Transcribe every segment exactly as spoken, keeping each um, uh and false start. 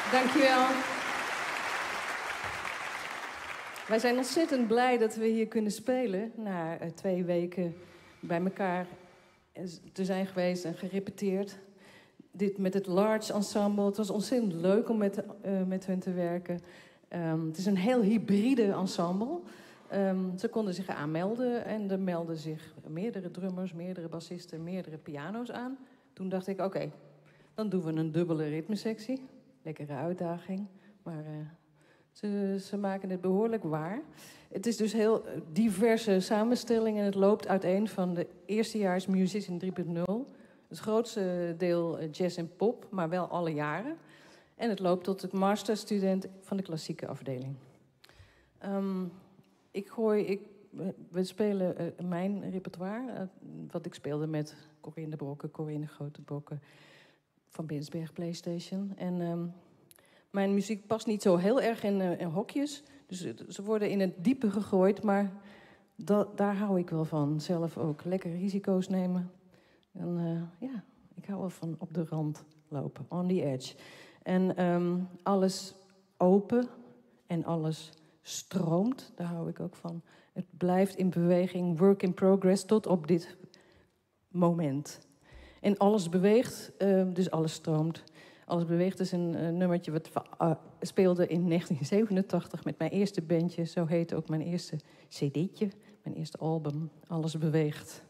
Dankjewel. Wij zijn ontzettend blij dat we hier kunnen spelen. Na uh, twee weken bij elkaar te zijn geweest en gerepeteerd. Dit met het Large Ensemble. Het was ontzettend leuk om met, uh, met hen te werken. Um, het is een heel hybride ensemble. Um, ze konden zich aanmelden en er melden zich meerdere drummers, meerdere bassisten, meerdere piano's aan. Toen dacht ik, oké, okay, dan doen we een dubbele ritmesectie. Lekkere uitdaging, maar uh, ze, ze maken het behoorlijk waar. Het is dus heel diverse samenstelling en het loopt uiteen van de eerstejaars Musician drie punt nul. Het grootste deel jazz en pop, maar wel alle jaren. En het loopt tot het masterstudent van de klassieke afdeling. Um, ik gooi, ik, we spelen uh, mijn repertoire, uh, wat ik speelde met Corinne de Brokken, Corinne Grote Brokken van Binsberg Playstation. En um, mijn muziek past niet zo heel erg in, uh, in hokjes, dus uh, ze worden in het diepe gegooid, maar dat, daar hou ik wel van. Zelf ook lekker risico's nemen. En uh, ja, ik hou wel van op de rand lopen, on the edge. En um, alles open en alles stroomt, daar hou ik ook van. Het blijft in beweging, work in progress, tot op dit moment. En alles beweegt, uh, dus alles stroomt. Alles beweegt is een uh, nummertje wat uh, speelde in negentien zevenentachtig met mijn eerste bandje. Zo heette ook mijn eerste cd'tje, mijn eerste album. Alles beweegt.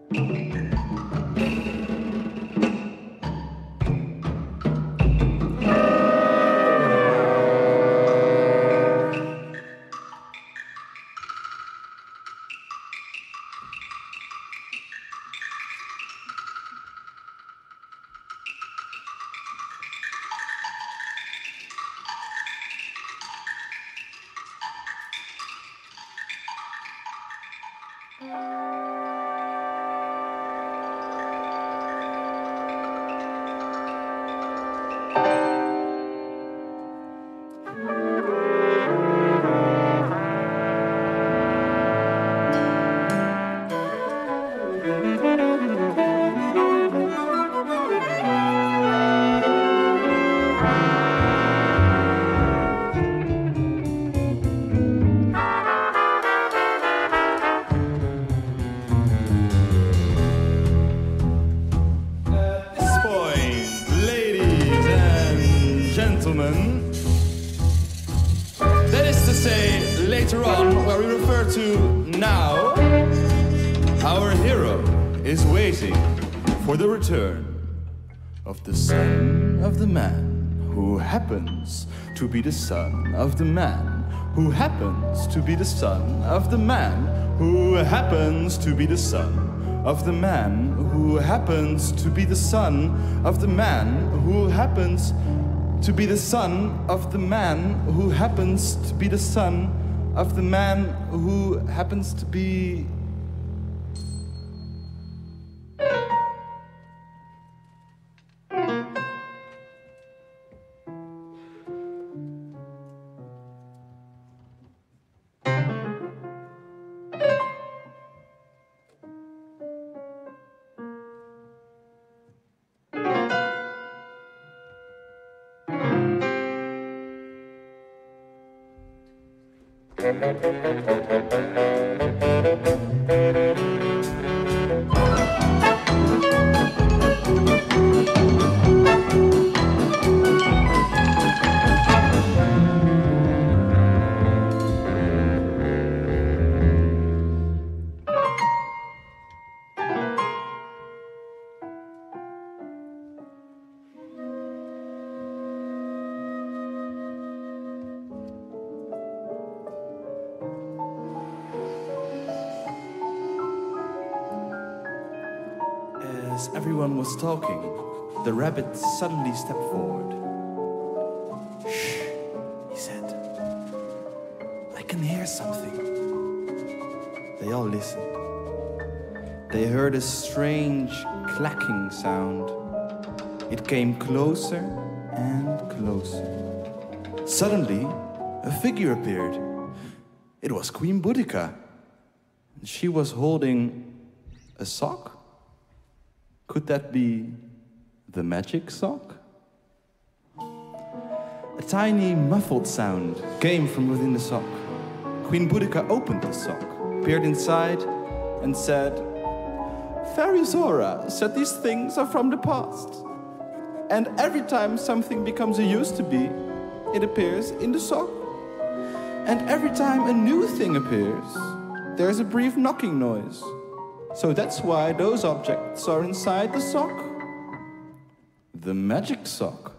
That is to say, later on, where we refer to now, our hero is waiting for the return of the son of the man who happens to be the son of the man who happens to be the son of the man who happens to be the son of the man who happens to be the son of the man who happens to be the son of the man who happens to be the son of the man who happens to be... As everyone was talking, the rabbit suddenly stepped forward. "Shh," he said. "I can hear something." They all listened. They heard a strange clacking sound. It came closer and closer. Suddenly, a figure appeared. It was Queen Boudica. She was holding a sock. Could that be the magic sock? A tiny muffled sound came from within the sock. Queen Boudica opened the sock, peered inside, and said, "Fairy Zora said these things are from the past. And every time something becomes a used to be, it appears in the sock. And every time a new thing appears, there's a brief knocking noise. So that's why those objects are inside the sock. The magic sock."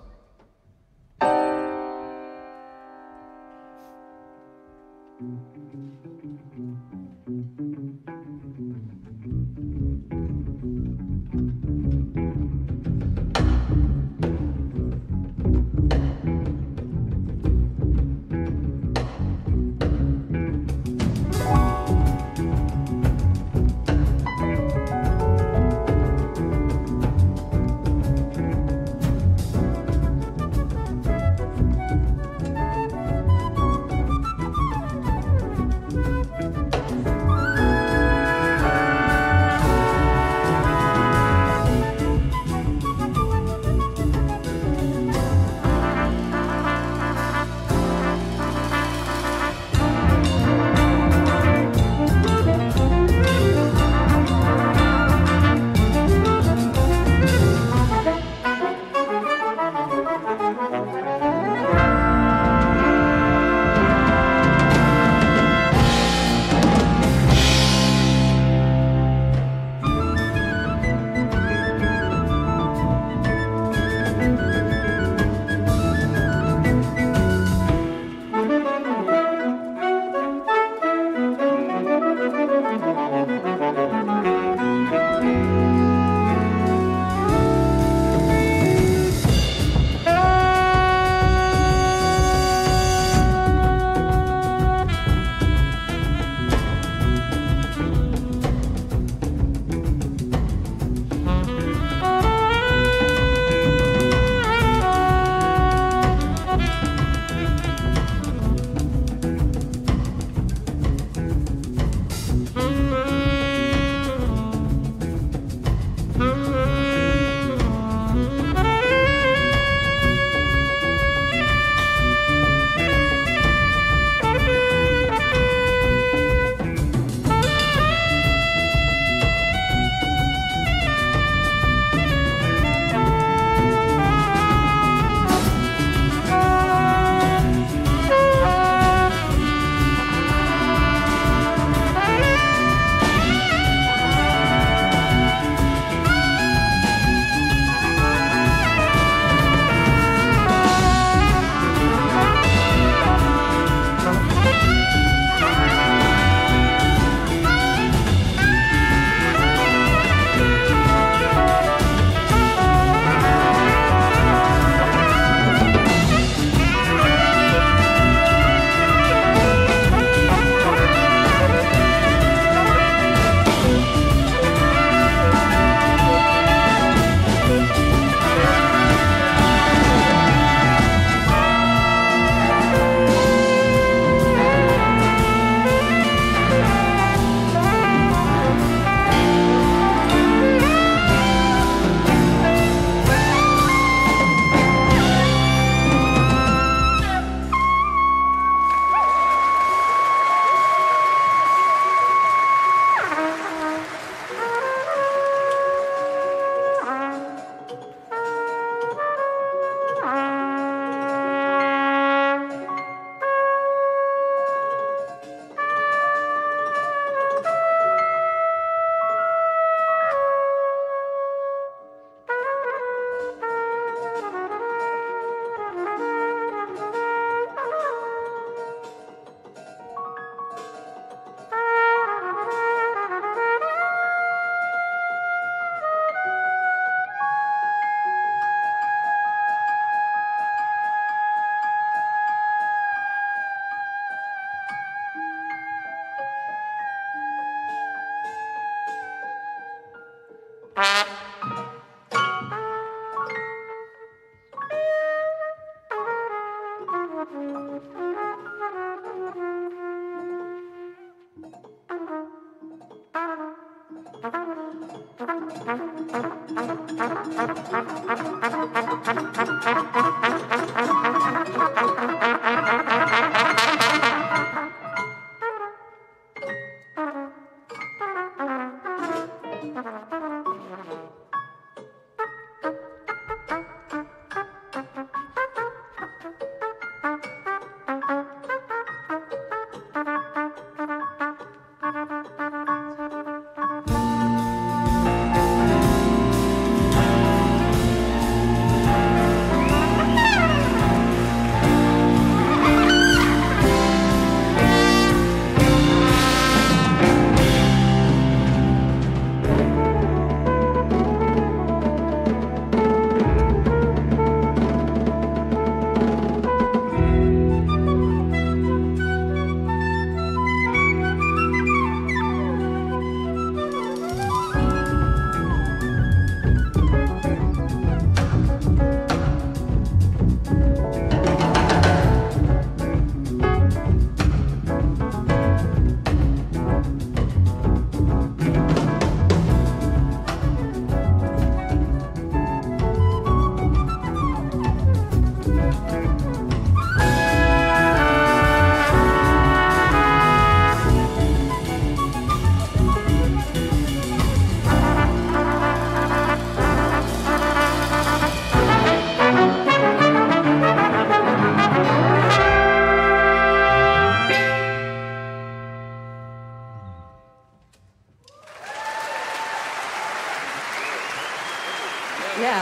Ja.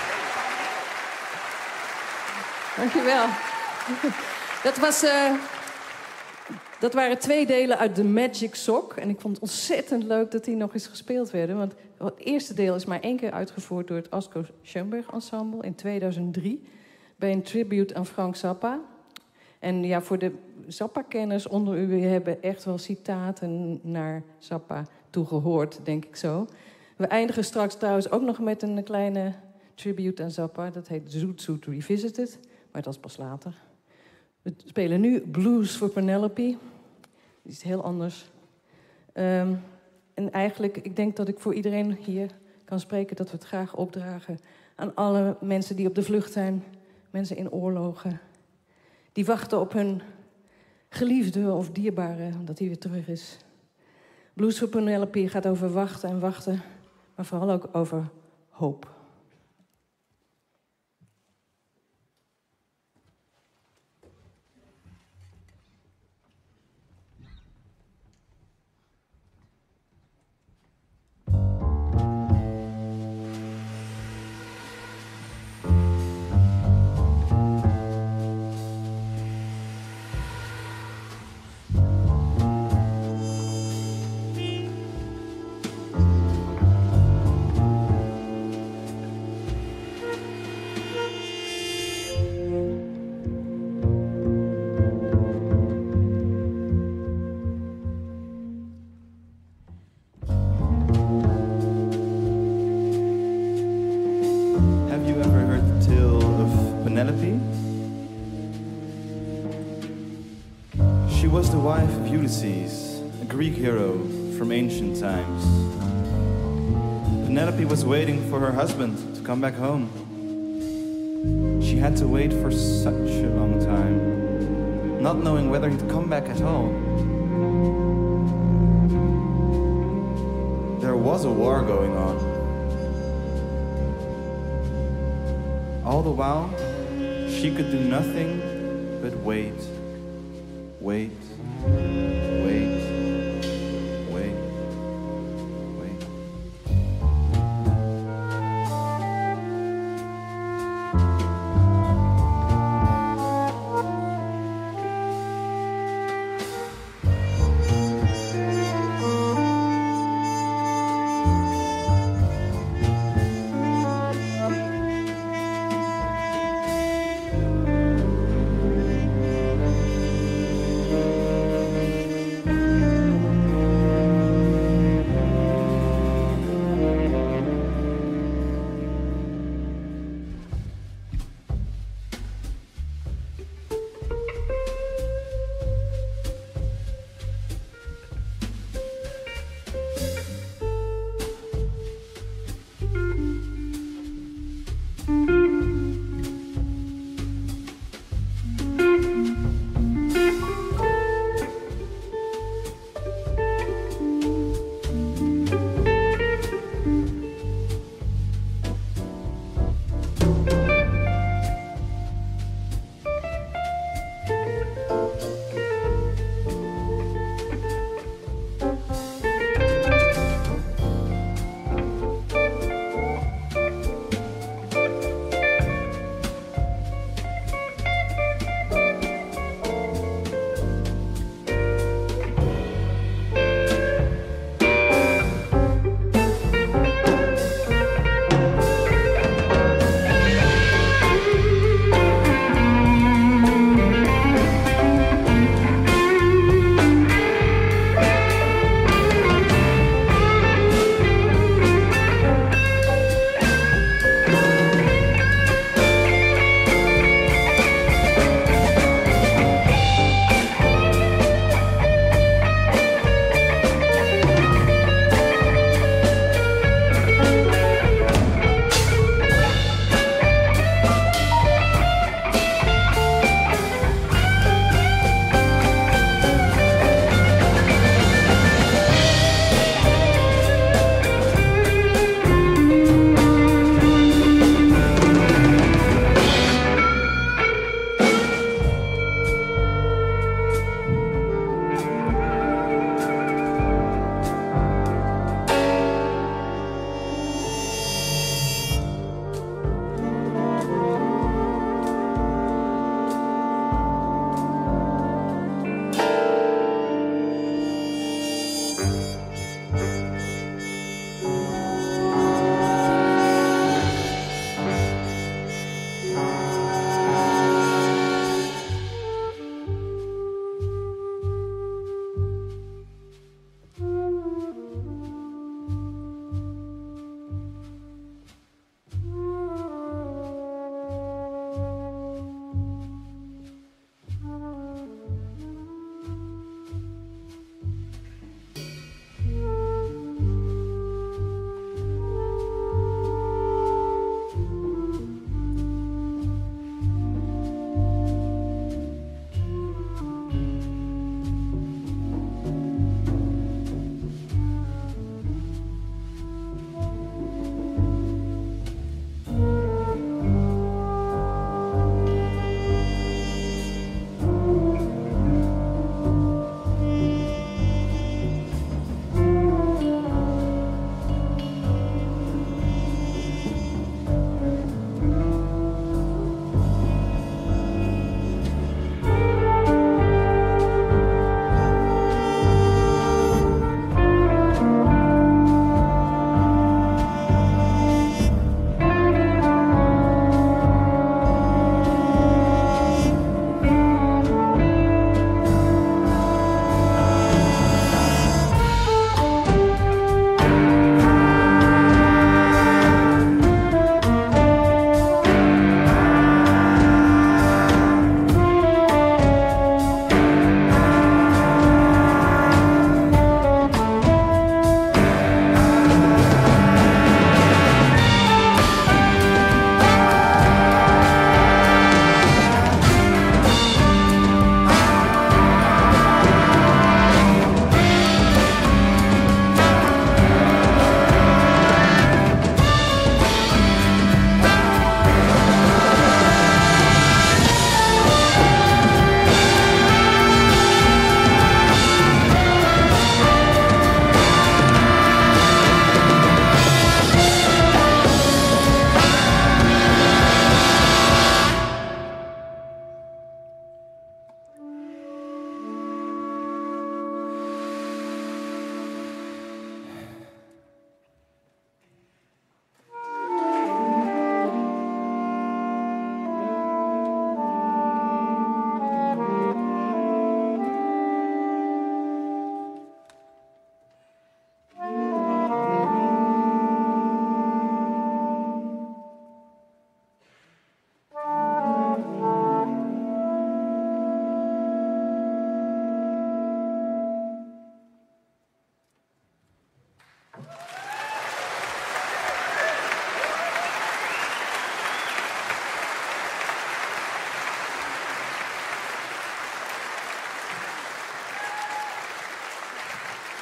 Dankjewel. Dat, was, uh, dat waren twee delen uit The Magic Sock. En ik vond het ontzettend leuk dat die nog eens gespeeld werden. Want het eerste deel is maar één keer uitgevoerd door het Asko Schoenberg Ensemble in tweeduizend drie. Bij een tribute aan Frank Zappa. En ja, voor de Zappa-kenners onder u hebben echt wel citaten naar Zappa toegehoord, denk ik zo. We eindigen straks trouwens ook nog met een kleine tribute aan Zappa. Dat heet Zoet Zoet Revisited, maar dat is pas later. We spelen nu Blues for Penelope. Die is heel anders. Um, en eigenlijk, ik denk dat ik voor iedereen hier kan spreken dat we het graag opdragen aan alle mensen die op de vlucht zijn. Mensen in oorlogen. Die wachten op hun geliefde of dierbare, dat hij weer terug is. Blues for Penelope gaat over wachten en wachten, maar vooral ook over hoop. She was the wife of Ulysses, a Greek hero from ancient times. Penelope was waiting for her husband to come back home. She had to wait for such a long time, not knowing whether he'd come back at all. There was a war going on. All the while, she could do nothing but wait, wait, wait, wait, wait.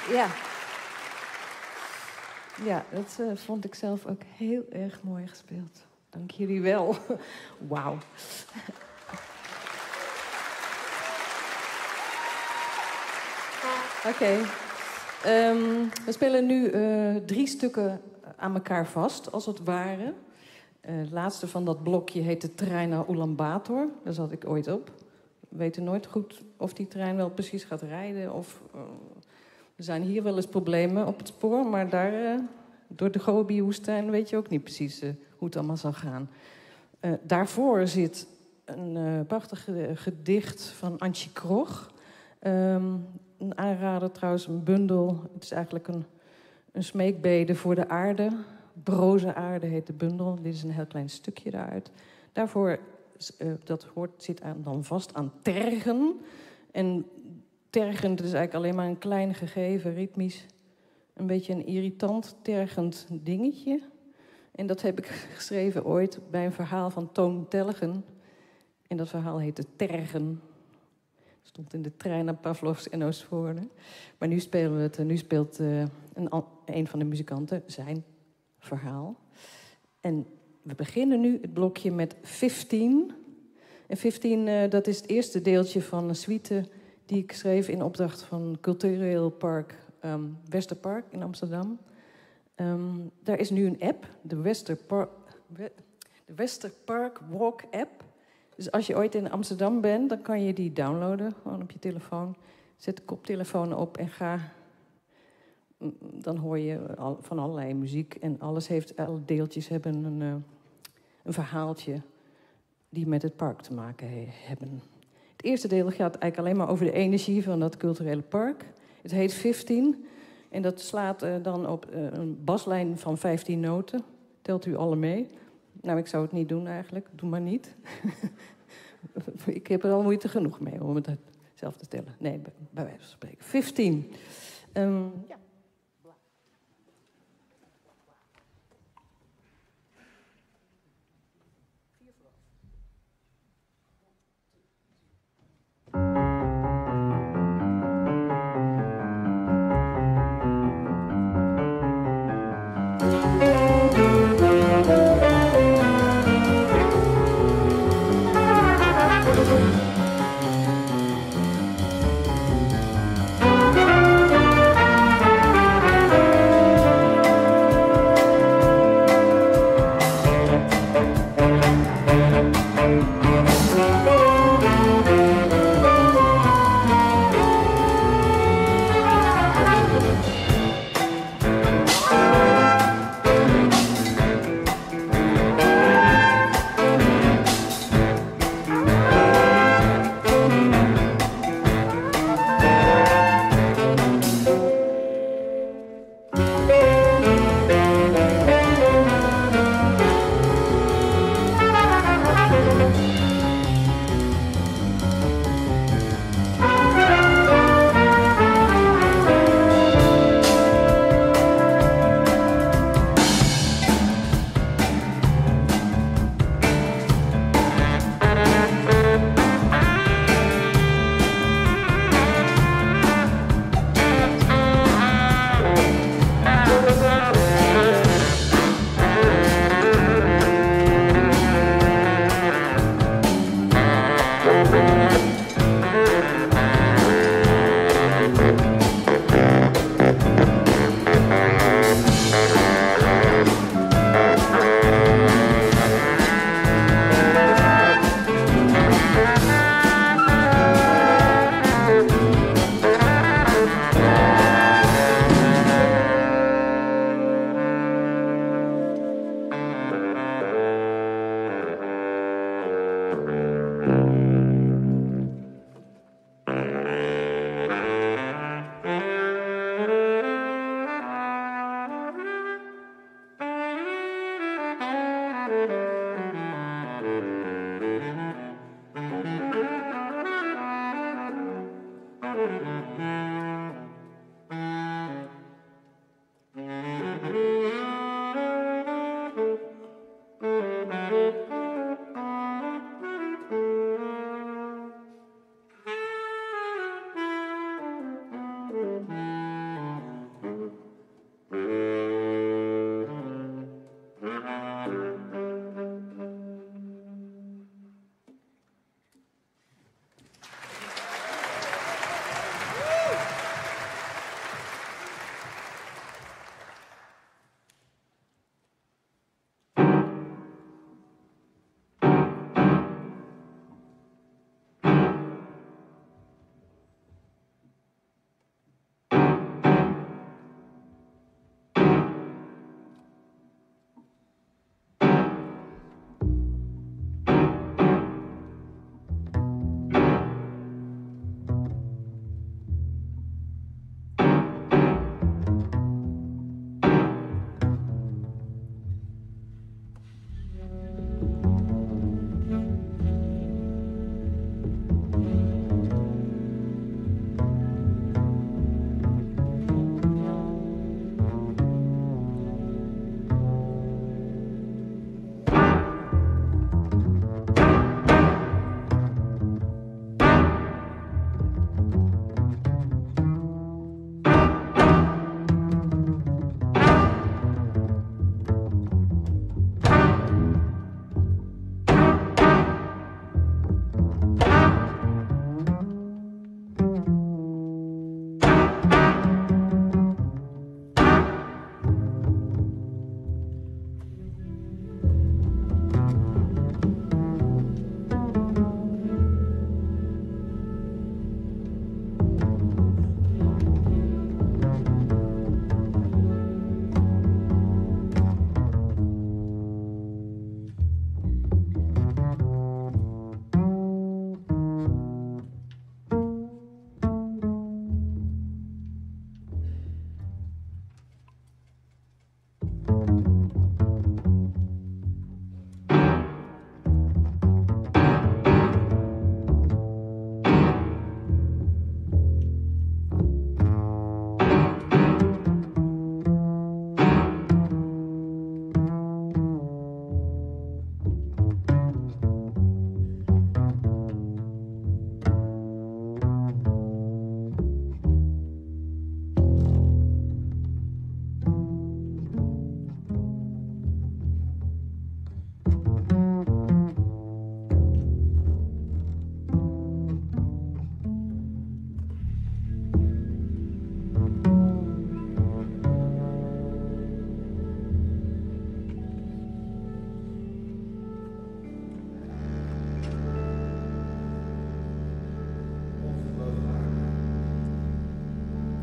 Ja. Ja, dat uh, vond ik zelf ook heel erg mooi gespeeld. Dank jullie wel. Wauw. Oké. Okay. Um, we spelen nu uh, drie stukken aan elkaar vast, als het ware. Uh, het laatste van dat blokje heet de trein naar Ulaanbaatar. Daar zat ik ooit op. We weten nooit goed of die trein wel precies gaat rijden. Of, uh, er zijn hier wel eens problemen op het spoor, maar daar, uh, door de Gobi-woestijn weet je ook niet precies uh, hoe het allemaal zal gaan. Uh, daarvoor zit een uh, prachtig gedicht van Antje Krog. Um, een aanrader trouwens, een bundel. Het is eigenlijk een, een smeekbede voor de aarde. Broze aarde heet de bundel. Dit is een heel klein stukje daaruit. Daarvoor, uh, dat hoort, zit aan, dan vast aan tergen. En tergend is eigenlijk alleen maar een klein gegeven, ritmisch. Een beetje een irritant, tergend dingetje. En dat heb ik geschreven ooit bij een verhaal van Toon Telgen. En dat verhaal heette Tergen. Stond in de trein naar Pavlovsk en Oostvoorne. Maar nu spelen we het. Nu speelt uh, een, een van de muzikanten zijn verhaal. En we beginnen nu het blokje met vijftien. En vijftien, uh, dat is het eerste deeltje van een suite die ik schreef in opdracht van Cultureel Park um, Westerpark in Amsterdam. Um, daar is nu een app, de Westerpark, de Westerpark Walk app. Dus als je ooit in Amsterdam bent, dan kan je die downloaden, gewoon op je telefoon. Zet de koptelefoon op en ga. Dan hoor je van allerlei muziek en alles heeft, alle deeltjes hebben een, een verhaaltje die met het park te maken he, hebben. Het eerste deel gaat eigenlijk alleen maar over de energie van dat culturele park. Het heet vijftien en dat slaat uh, dan op uh, een baslijn van vijftien noten. Telt u alle mee? Nou, ik zou het niet doen eigenlijk. Doe maar niet. Ik heb er al moeite genoeg mee om het zelf te tellen. Nee, bij, bij wijze van spreken. vijftien. Um, ja.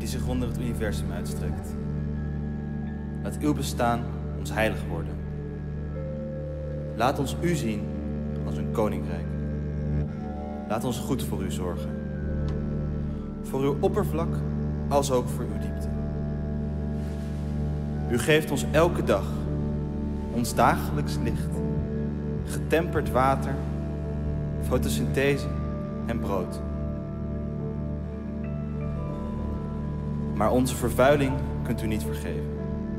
die zich onder het universum uitstrekt. Laat uw bestaan ons heilig worden. Laat ons u zien als een koninkrijk. Laat ons goed voor u zorgen. Voor uw oppervlak als ook voor uw diepte. U geeft ons elke dag ons dagelijks licht, getemperd water, fotosynthese en brood. Maar onze vervuiling kunt u niet vergeven.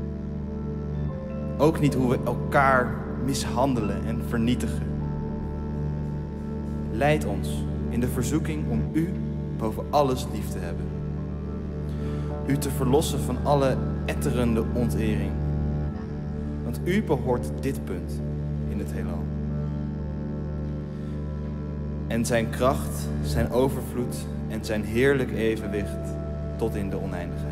Ook niet hoe we elkaar mishandelen en vernietigen. Leid ons in de verzoeking om u boven alles lief te hebben. U te verlossen van alle etterende ontering. Want u behoort dit punt in het heelal. En zijn kracht, zijn overvloed en zijn heerlijk evenwicht tot in de oneindigheid.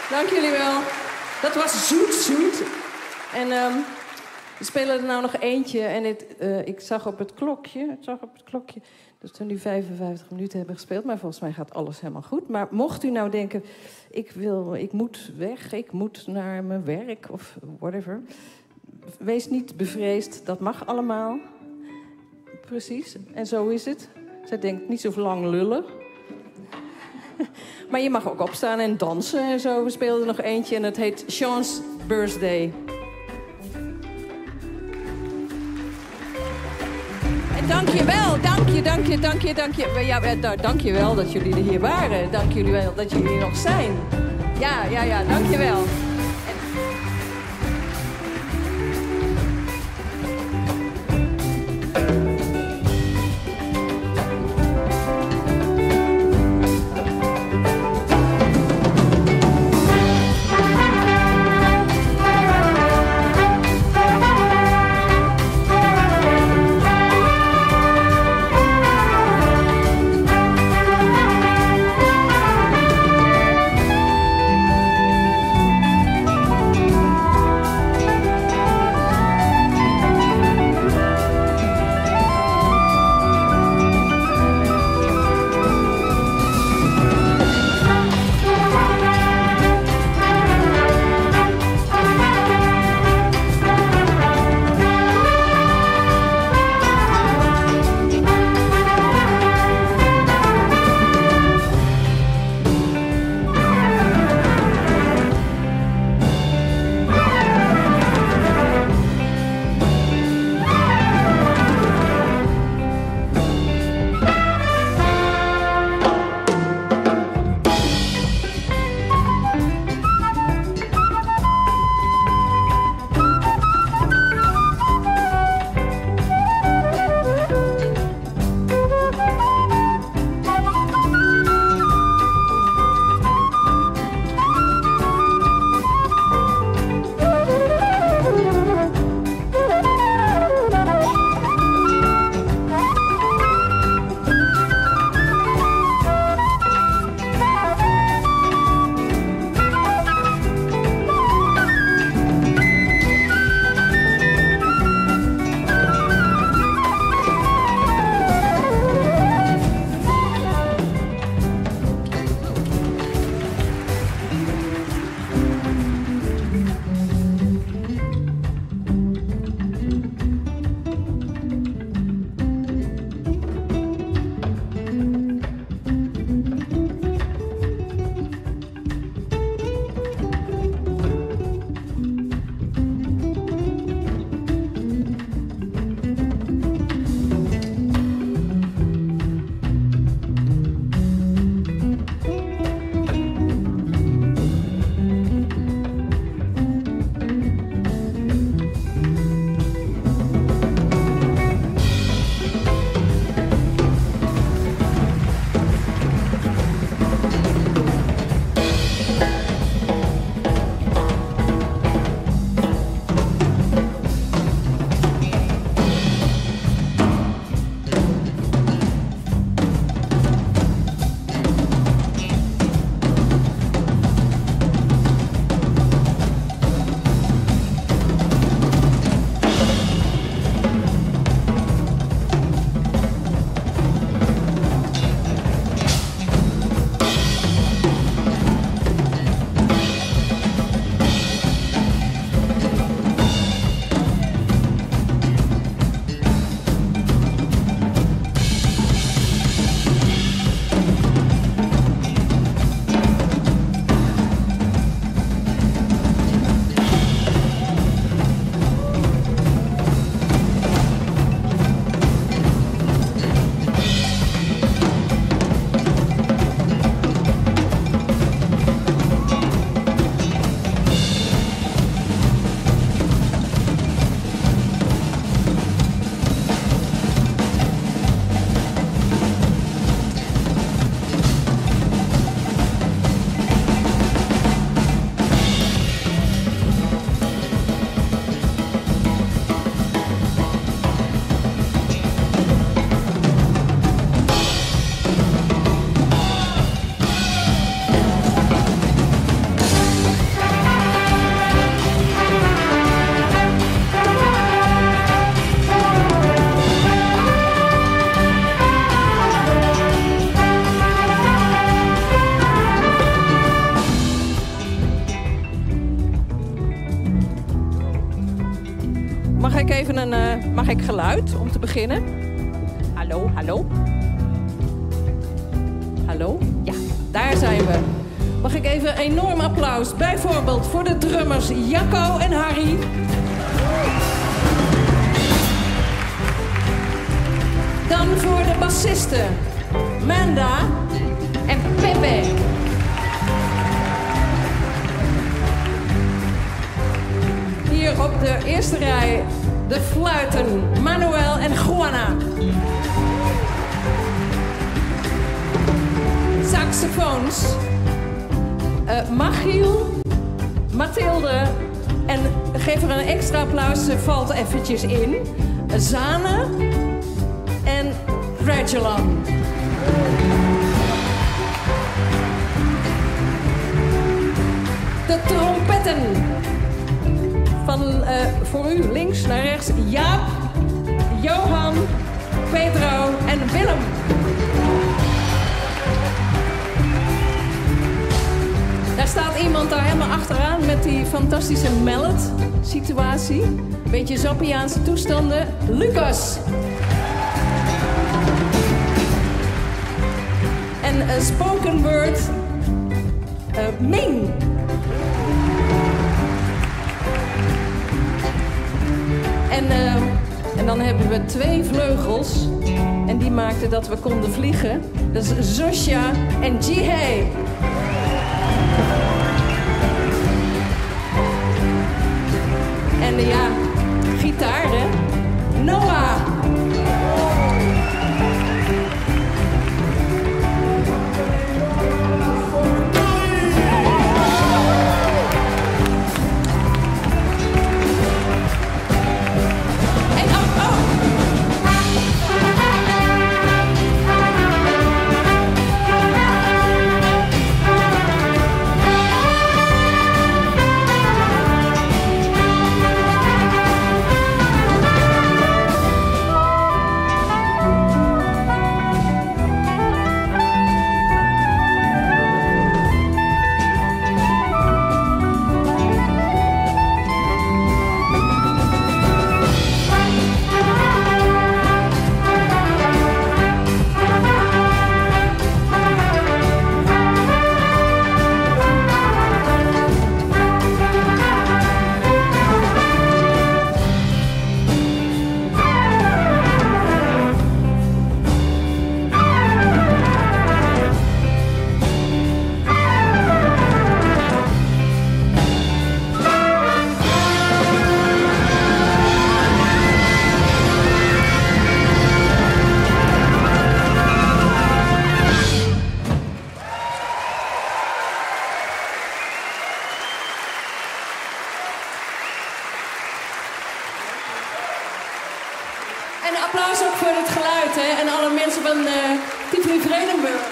Dank jullie wel. Dat was zoet, zoet. En um, we spelen er nou nog eentje. En het, uh, ik zag op het klokje, ik zag op het klokje dat we nu vijfenvijftig minuten hebben gespeeld. Maar volgens mij gaat alles helemaal goed. Maar mocht u nou denken, ik, wil, ik moet weg, ik moet naar mijn werk of whatever. Wees niet bevreesd, dat mag allemaal. Precies, en zo is het. Zij denkt niet zo lang lullen. Maar je mag ook opstaan en dansen en zo. We speelden nog eentje en het heet Sean's Birthday. En dank je wel, dank je, dank je, dank je, dank je. Ja, dank je wel dat jullie er hier waren. Dank jullie wel dat jullie hier nog zijn. Ja, ja, ja, dank je wel. ik even een... Uh, mag ik geluid om te beginnen? Hallo, hallo? Hallo? Ja, daar zijn we. Mag ik even een enorm applaus, bijvoorbeeld voor de drummers Jacco en Harry. Dan voor de bassisten Manda en Pepe. Hier op de eerste rij de fluiten Manuel en Juana. Saxofoons uh, Machiel, Mathilde en geef er een extra applaus, ze valt eventjes in. Zane en Regelan. De trompetten. Van uh, voor u links naar rechts Jaap, Johan, Pedro en Willem. Daar staat iemand daar helemaal achteraan met die fantastische mallet-situatie. Beetje Zappiaanse toestanden. Lucas. En uh, spoken word uh, Ming. En, uh, en dan hebben we twee vleugels. En die maakten dat we konden vliegen. Dat is Zosja en Jihei. En uh, ja, gitaar hè. Noah. En applaus ook voor het geluid, hè? En alle mensen van uh, Tivoli Vredenburg.